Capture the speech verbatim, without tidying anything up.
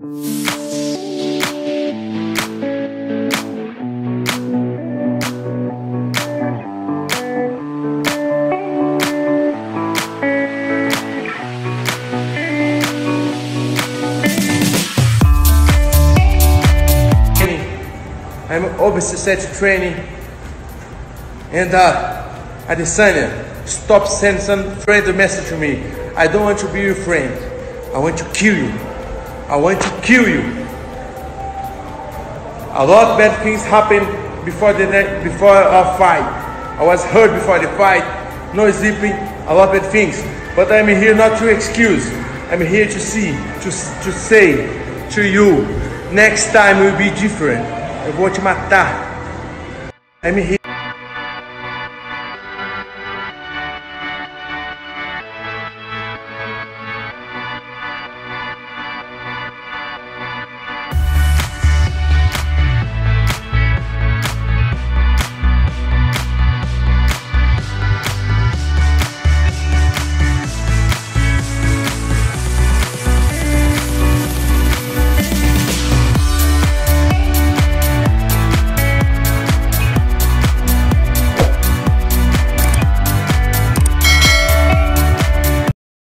I'm obsessed at training, and uh, Adesanya, stop sending some friendly message to me. I don't want to be your friend. I want to kill you. I want to kill you. A lot of bad things happened before the before our fight. I was hurt before the fight, no sleeping, a lot of bad things. But I'm here not to excuse. I'm here to see, to to say to you, next time will be different. Eu vou te matar. I'm here.